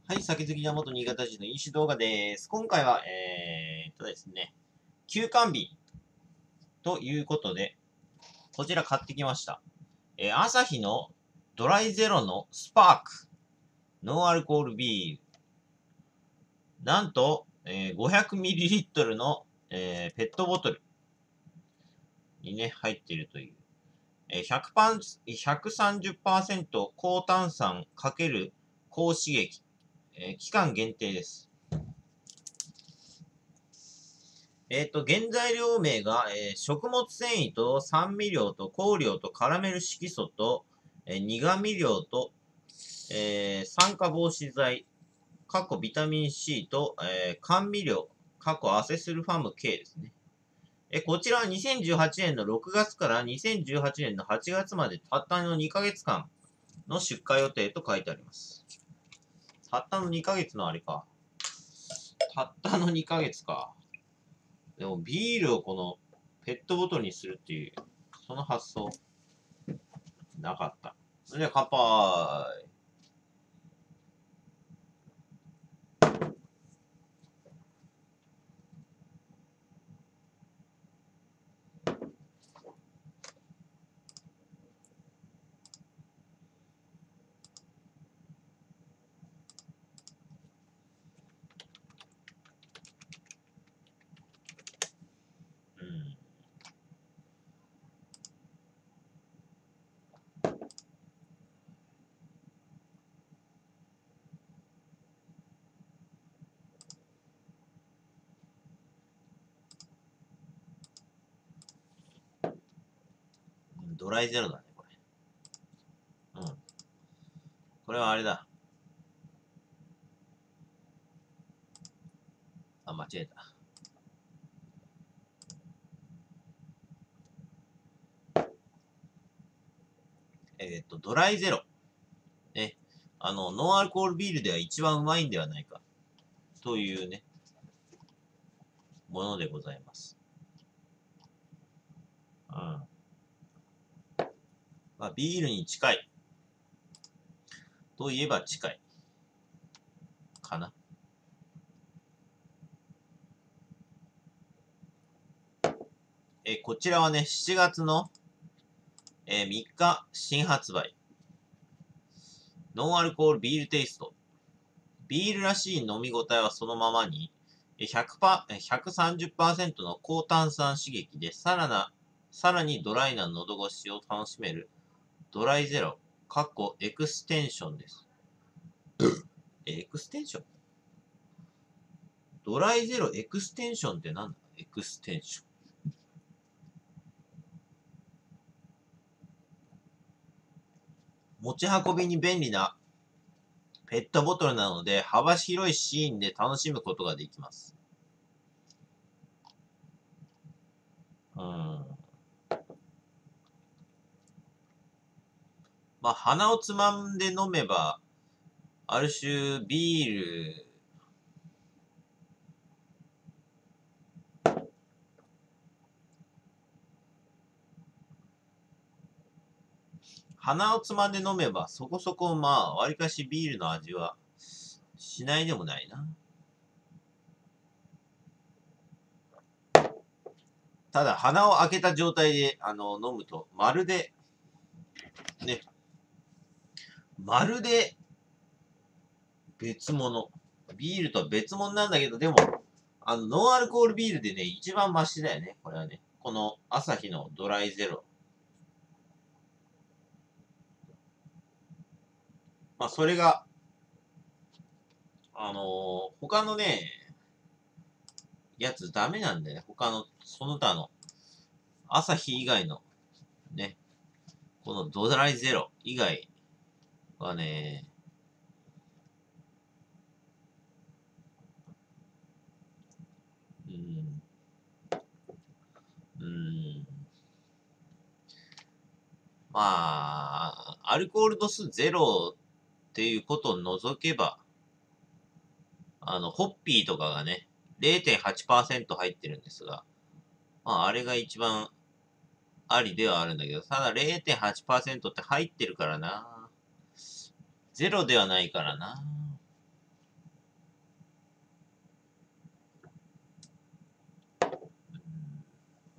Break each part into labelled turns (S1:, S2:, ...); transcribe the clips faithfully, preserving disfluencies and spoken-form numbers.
S1: はい、酒好きな元新潟人の飲酒動画です。今回は、えーっとですね、休館日ということで、こちら買ってきました。えー、アサヒのドライゼロのスパーク、ノンアルコールビール。なんと、えー、ごひゃくミリリットル の、えー、ペットボトルにね、入っているという。えー、ひゃくパーセント、ひゃくさんじゅっパーセント 高炭酸×高刺激、えー、期間限定です。えっと、原材料名が、えー食物繊維と酸味料と香料とカラメル色素と、えー苦味料と、えー酸化防止剤、過去ビタミン C と、えー甘味料、過去アセスルファム K ですね。えこちらはにせんじゅうはちねんのろくがつからにせんじゅうはちねんのはちがつまでたったのにかげつかんの出荷予定と書いてあります。たったのにかげつのあれか。たったのにかげつか。でもビールをこのペットボトルにするっていう、その発想、なかった。それでは乾杯。うん。ドライゼロだね、これ。うん。これはあれだ。あ、間違えた。えっと、ドライゼロ。ね。あの、ノンアルコールビールでは一番うまいんではないか。というね、ものでございます。うん。まあ、ビールに近い。といえば近い。かな。えこちらはね、しちがつの、えー、みっか新発売。ノンアルコールビールテイスト。ビールらしい飲み応えはそのままに、ひゃくパー、ひゃくさんじゅっパーセント の高炭酸刺激で、さらな、さらにドライな喉越しを楽しめる、ドライゼロ、かっこエクステンションです。エクステンションドライゼロエクステンションってなんだエクステンション。持ち運びに便利なペットボトルなので、幅広いシーンで楽しむことができます。うん。まあ、鼻をつまんで飲めば、ある種ビール、鼻をつまんで飲めば、そこそこまあ、わりかしビールの味はしないでもないな。ただ、鼻を開けた状態で、あの、飲むと、まるで、ね、まるで別物。ビールとは別物なんだけど、でも、あの、ノンアルコールビールでね、一番マシだよね。これはね。この、アサヒのドライゼロ。まあ、それが、あのー他のね、やつダメなんだよね。他の、その他の、アサヒ以外の、ね、このドライゼロ以外はね、うん、うん、まあ、アルコール度数ゼロっていうことを除けば、あの、ホッピーとかがね、れいてんはちパーセント 入ってるんですが、まあ、あれが一番ありではあるんだけど、ただ れいてんはちパーセント って入ってるからな。ゼロではないからな。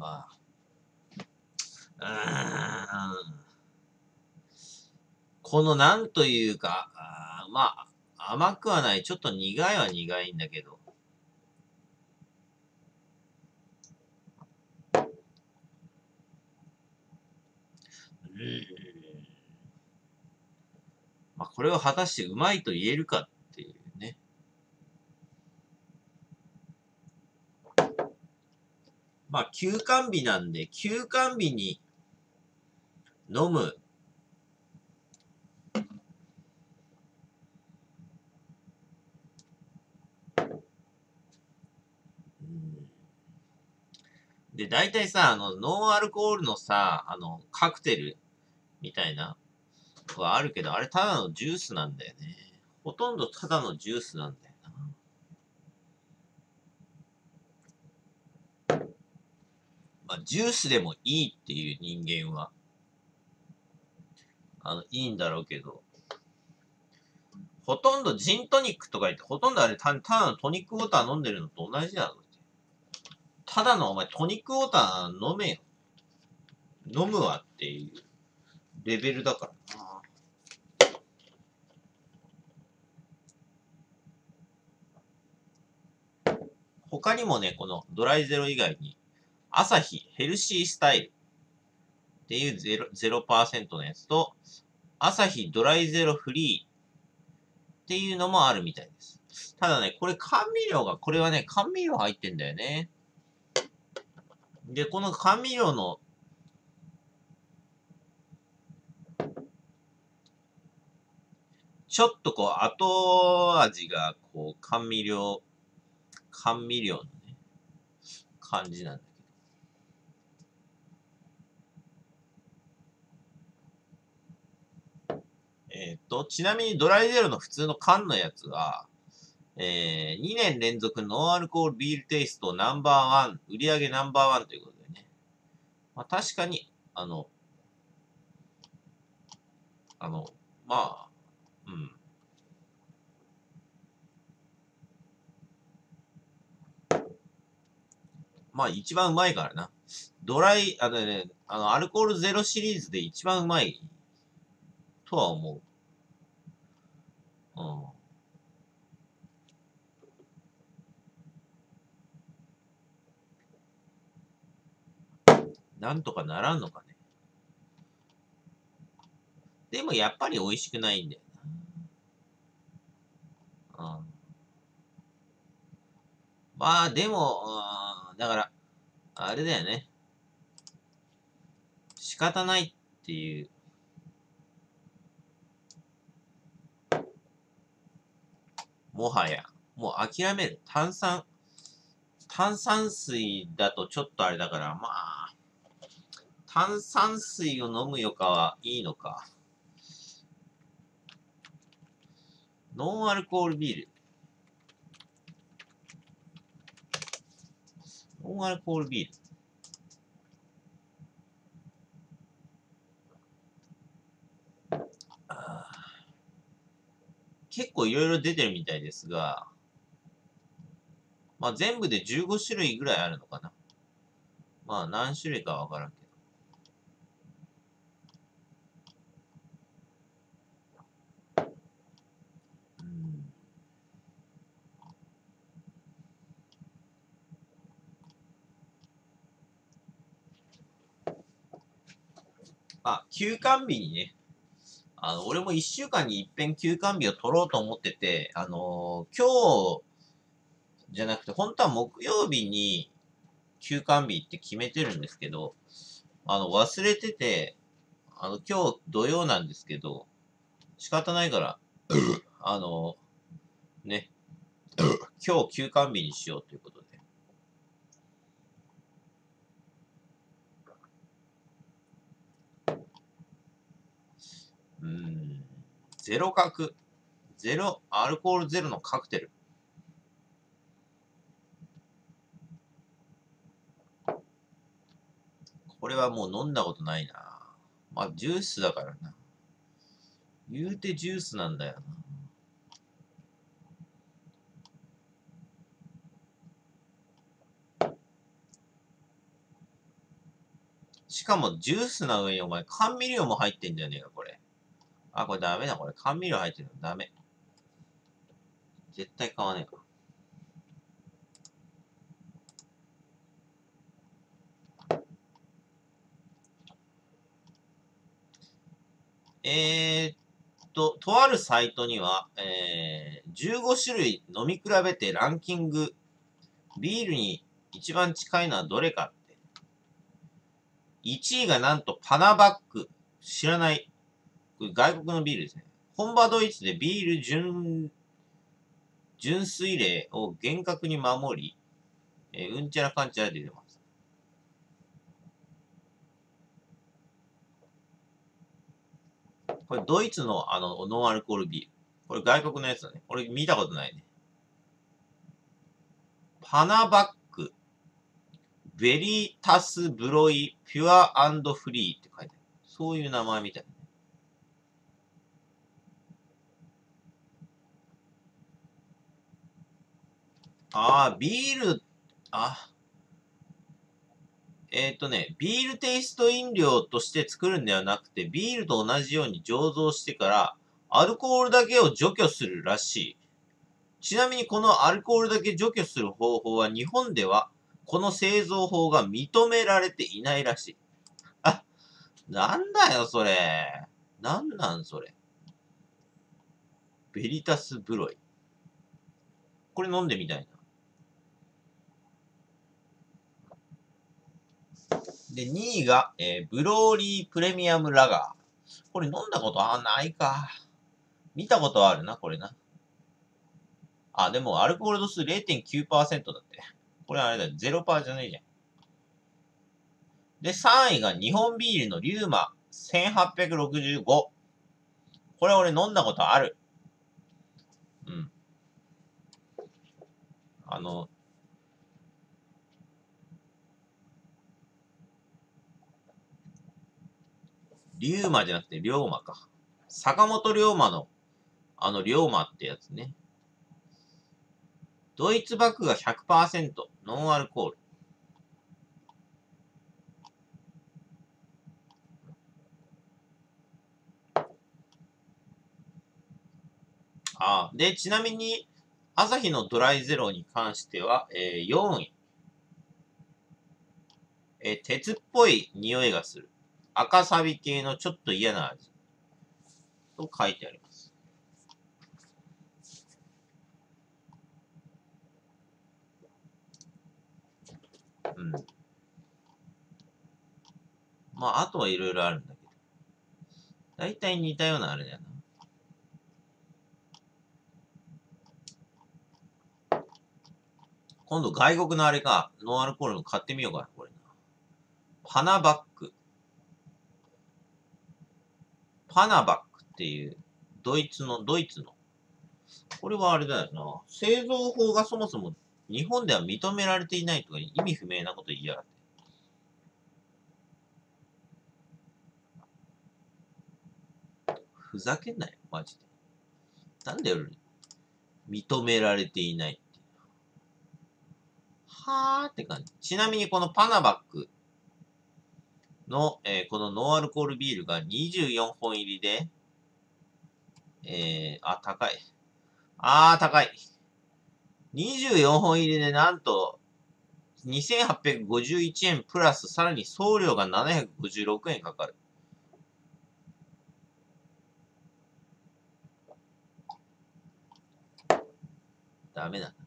S1: まあ、うーん。このなんというか、あまあ、甘くはない。ちょっと苦いは苦いんだけど。うーん。まあ、これを果たしてうまいと言えるかっていうね。まあ、休館日なんで、休館日に飲む。うんで、大体さ、あの、ノンアルコールのさ、あの、カクテルみたいな、はあるけど、あれただのジュースなんだよね。ほとんどただのジュースなんだよな。まあ、ジュースでもいいっていう人間は、あの、いいんだろうけど、ほとんどジントニックとか言って、ほとんどあれた、ただのトニックウォーター飲んでるのと同じだろ。ただのお前トニックウォーター飲めよ。飲むわっていうレベルだからな。他にもね、このドライゼロ以外に、アサヒヘルシースタイルっていう ゼロ, ゼロパーセントのやつと、アサヒドライゼロフリーっていうのもあるみたいです。ただね、これ甘味料が、これはね、甘味料入ってんだよね。で、この甘味料の、ちょっとこう、後味が、こう、甘味料、甘味料のね、感じなんだけど。えっと、ちなみにドライゼロの普通の缶のやつは、えー、にねん連続ノンアルコールビールテイストナンバーワン、売上ナンバーワンということでね。まあ確かに、あの、あの、まあ、うん。まあ一番うまいからな。ドライ、あのね、あの、アルコールゼロシリーズで一番うまいとは思う。うん。なんとかならんのかね。でもやっぱり美味しくないんだよな。うん。まあでも、うん、だから、あれだよね。仕方ないっていう。もはや。もう諦める。炭酸、炭酸水だとちょっとあれだから、まあ、炭酸水を飲むよかはいいのか。ノンアルコールビール。ノンアルコールビール。結構いろいろ出てるみたいですが、まあ全部でじゅうご種類ぐらいあるのかな。まあ何種類かわからんけど。うん。あ、休館日にね、あの、俺もいっしゅうかんに一遍休館日を取ろうと思ってて、あのー今日じゃなくて、本当は木曜日に休館日って決めてるんですけど、あの、忘れてて、あの、今日土曜なんですけど、仕方ないから、あの、ね、今日休館日にしようということで。うーん、ゼロ角、ゼロ、アルコールゼロのカクテル。これはもう飲んだことないな。まあ、ジュースだからな。言うてジュースなんだよな。 しかもジュースな上にお前甘味料も入ってんじゃねえか、これ。あ、これダメだ、これ。甘味料入ってるのダメ。絶対買わねえか。えーっと、とあるサイトには、えー、じゅうご種類飲み比べてランキング、ビールに一番近いのはどれかって。いちいがなんとパナバック。知らない。これ外国のビールですね。本場ドイツでビール純、純粋例を厳格に守り、えーうんちゃらかんちゃらで出てます。これドイツのあの、ノンアルコールビール。これ外国のやつだね。これ見たことないね。パナバック、ベリタスブロイ、ピュアフリーって書いてある。そういう名前みたいな。ああ、ビール、あ、えっとね、ビールテイスト飲料として作るんではなくて、ビールと同じように醸造してから、アルコールだけを除去するらしい。ちなみにこのアルコールだけ除去する方法は日本では、この製造法が認められていないらしい。あ、なんだよ、それ。なんなんそれ。ベリタスブロイ。これ飲んでみたいな。で、にいが、えーブローリープレミアムラガー。これ飲んだことあないか。見たことあるな、これな。あ、でもアルコール度数 れいてんきゅうパーセント だって。これあれだよ、ゼロパーセント じゃねえじゃん。で、さんいが日本ビールのリューマせんはっぴゃくろくじゅうご。これ俺飲んだことある。うん。あの、リューマじゃなくて龍馬か。坂本龍馬の、あの龍馬ってやつね。ドイツバックが ひゃくパーセント。ノンアルコール。ああ。で、ちなみに、アサヒのドライゼロに関しては、えー、よんい。えー、鉄っぽい匂いがする。赤サビ系のちょっと嫌な味。と書いてあります。うん。まあ、あとはいろいろあるんだけど。だいたい似たようなあれだよな。今度外国のあれか、ノンアルコールの買ってみようかな、これな。パナバック。パナバックっていう、ドイツの、ドイツの。これはあれだよな。製造法がそもそも日本では認められていないとか意味不明なこと言いやがって。ふざけんなよ、マジで。なんだよ、認められていないって。はーって感じ。ちなみにこのパナバックの、えーこのノンアルコールビールがにじゅうよんほん入りで、えー、あ、高い。あー、高い。にじゅうよんほん入りでなんと、にせんはっぴゃくごじゅういちえんプラス、さらに送料がななひゃくごじゅうろくえんかかる。ダメだ。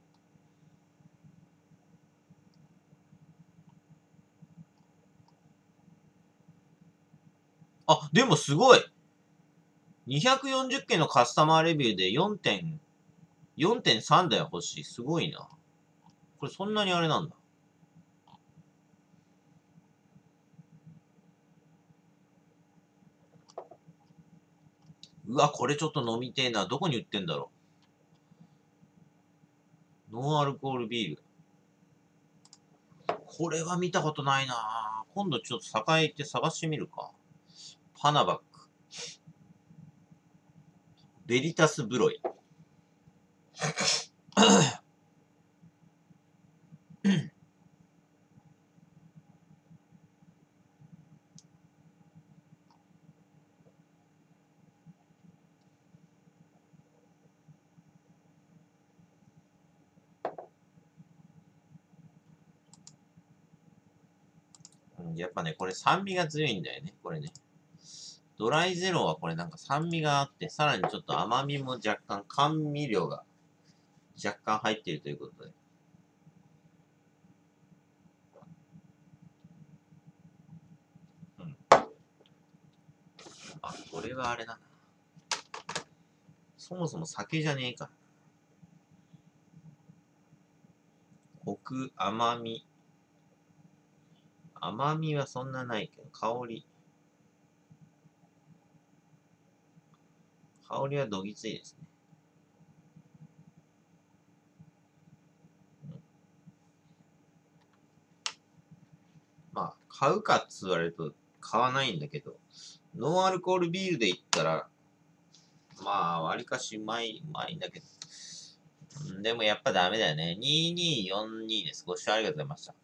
S1: あ、でもすごい。にひゃくよんじゅっけんのカスタマーレビューでよんてん、よんてんさんだよ欲しい。すごいな。これそんなにあれなんだ。うわ、これちょっと飲みてえな。どこに売ってんだろう。ノンアルコールビール。これは見たことないな。今度ちょっと栄行って探してみるか。パナバック。ベリタスブロイ。 うん、やっぱね、これ酸味が強いんだよね、これね。ドライゼロはこれなんか酸味があって、さらにちょっと甘みも若干、甘味料が若干入っているということで。うん。あ、これはあれだな。そもそも酒じゃねえか。コク、甘み。甘みはそんなないけど、香り。香りはどぎついですね。うん、まあ、買うかっつわれると買わないんだけど、ノンアルコールビールで言ったら、まあ、わりかしうまい、うまいんだけど。うん、でもやっぱダメだよね。にーにーよんにです。ご視聴ありがとうございました。